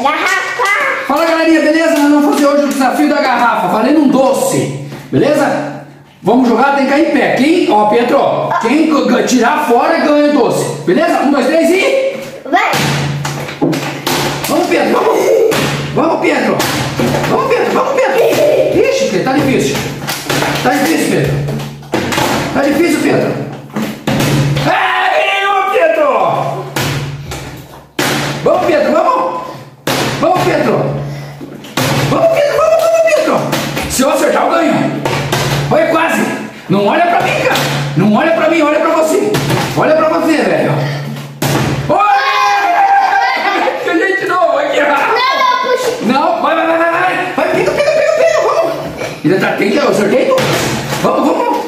Garrafa. Fala, galerinha, beleza? Nós vamos fazer hoje o desafio da garrafa, valendo um doce, beleza? Vamos jogar, tem que cair em pé. Quem, ó, Pedro, quem tirar fora ganha o doce, beleza? 1, 2, 3 e... Vai. Vamos, Pedro, vamos. Vamos, Pedro. Vamos, Pedro, vamos, Pedro. Ixi, Pedro, tá difícil. Tá difícil, Pedro. Tá difícil, Pedro. Ganhou, Pedro. Vamos, Pedro, vamos. Vamos, Pedro. Vamos, Pedro, vamos, Pedro. Se eu acertar, eu ganho. Olha, quase. Não olha pra mim, cara. Não olha pra mim, olha pra você. Olha pra você, velho. Gente, de novo, aqui. Não, puxa. Não, vai. Vai, pega, vamos. Ainda tá, tem que eu acertei? Vamos.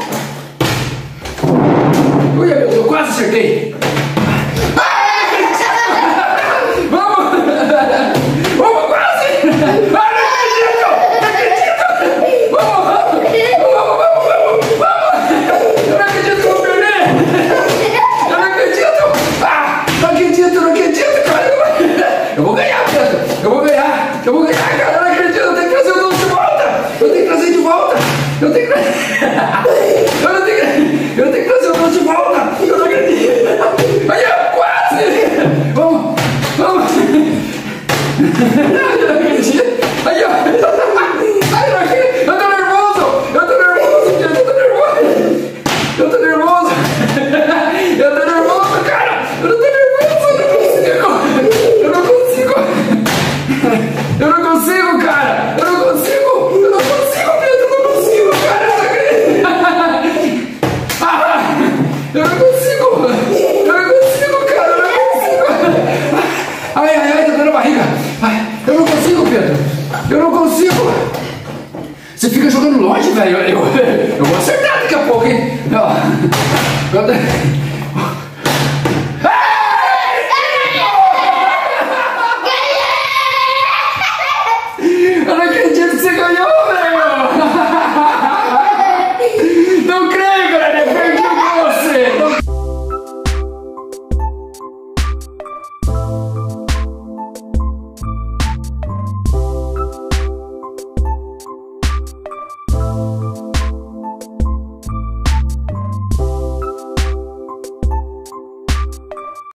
Ui, meu Deus, eu quase acertei. Vamos, quase. Não acredito. Vamos. Eu não acredito que eu vou perder. Eu não acredito. Não acredito, cara. Eu vou ganhar, Pedro. Eu vou ganhar, cara. Eu não acredito. Eu tenho que trazer o doce de volta. Eu tenho que trazer de volta. Eu tenho que trazer o doce de volta. Eu não acredito. Aí, quase. Vamos. Eu não acredito. Aí, ó. Ai, eu tô nervoso, Pedro. Eu tô nervoso, cara. Eu não consigo, cara. Eu não consigo, Pedro. Eu não consigo, cara. Eu não consigo, cara. Ai, tá dando barriga. Eu não consigo, Pedro. Eu não consigo. Você fica jogando longe, velho. Eu vou acertar daqui a pouco, hein? Não.